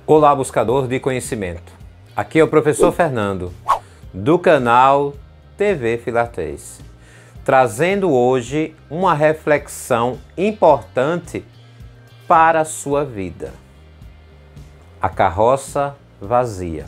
Olá, buscador de conhecimento. Aqui é o professor Fernando, do canal TV Fila 3, trazendo hoje uma reflexão importante para a sua vida. A carroça vazia.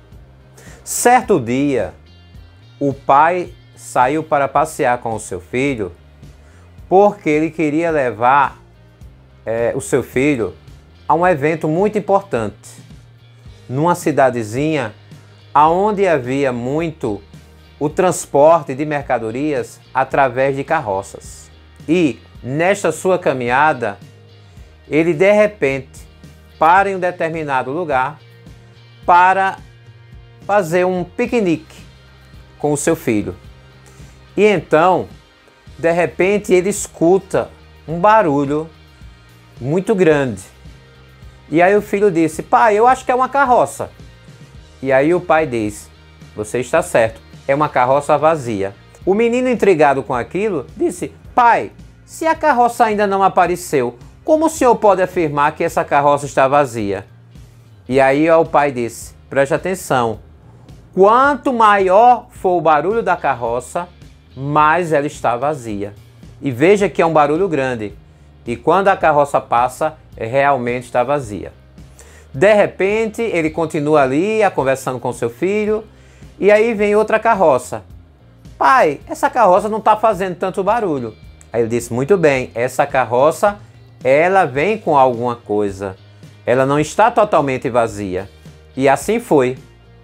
Certo dia, o pai saiu para passear com o seu filho porque ele queria levar o seu filho a um evento muito importante, numa cidadezinha onde havia muito o transporte de mercadorias através de carroças. E nesta sua caminhada, ele de repente para em um determinado lugar para fazer um piquenique com o seu filho. E então, de repente, ele escuta um barulho muito grande. E aí o filho disse: pai, eu acho que é uma carroça. E aí o pai disse: você está certo, é uma carroça vazia. O menino, intrigado com aquilo, disse: pai, se a carroça ainda não apareceu, como o senhor pode afirmar que essa carroça está vazia? E aí o pai disse: preste atenção, quanto maior for o barulho da carroça, mais ela está vazia. E veja que é um barulho grande. E quando a carroça passa, realmente está vazia. De repente, ele continua ali, conversando com seu filho, e aí vem outra carroça. Pai, essa carroça não está fazendo tanto barulho. Aí ele disse: muito bem, essa carroça, ela vem com alguma coisa. Ela não está totalmente vazia. E assim foi.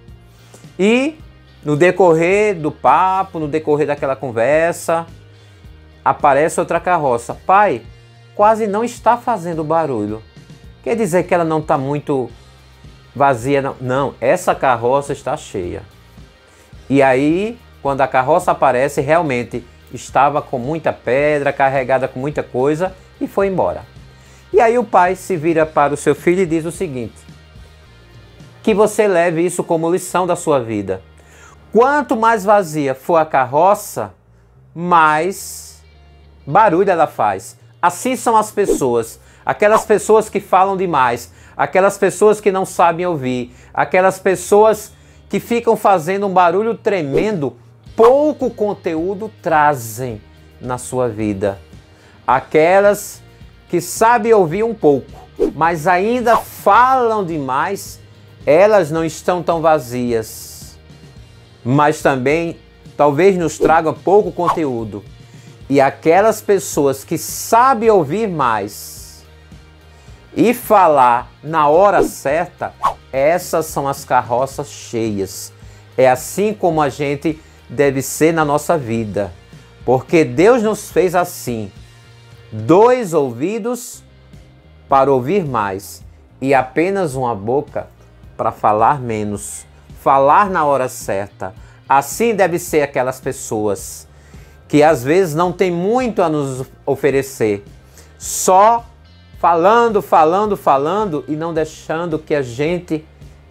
E no decorrer do papo, no decorrer daquela conversa, aparece outra carroça. Pai, quase não está fazendo barulho. Quer dizer que ela não está muito vazia, não? Não, essa carroça está cheia. E aí, quando a carroça aparece, realmente estava com muita pedra, carregada com muita coisa, e foi embora. E aí o pai se vira para o seu filho e diz o seguinte: que você leve isso como lição da sua vida. Quanto mais vazia for a carroça, mais barulho ela faz. Assim são as pessoas, aquelas pessoas que falam demais, aquelas pessoas que não sabem ouvir, aquelas pessoas que ficam fazendo um barulho tremendo, pouco conteúdo trazem na sua vida. Aquelas que sabem ouvir um pouco, mas ainda falam demais, elas não estão tão vazias, mas também talvez nos tragam pouco conteúdo. E aquelas pessoas que sabem ouvir mais e falar na hora certa, essas são as carroças cheias. É assim como a gente deve ser na nossa vida. Porque Deus nos fez assim: 2 ouvidos para ouvir mais e apenas uma boca para falar menos. Falar na hora certa. Assim deve ser aquelas pessoas que às vezes não tem muito a nos oferecer, só falando e não deixando que a gente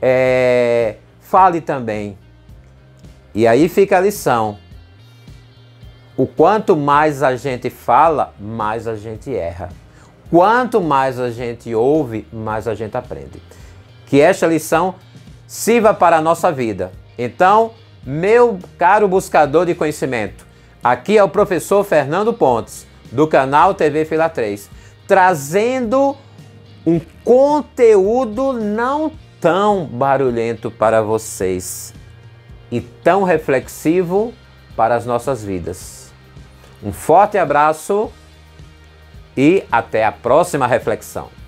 fale também. E aí fica a lição: o quanto mais a gente fala, mais a gente erra. Quanto mais a gente ouve, mais a gente aprende. Que esta lição sirva para a nossa vida. Então, meu caro buscador de conhecimento, aqui é o professor Fernando Pontes, do canal TV Fila 3, trazendo um conteúdo não tão barulhento para vocês e tão reflexivo para as nossas vidas. Um forte abraço e até a próxima reflexão.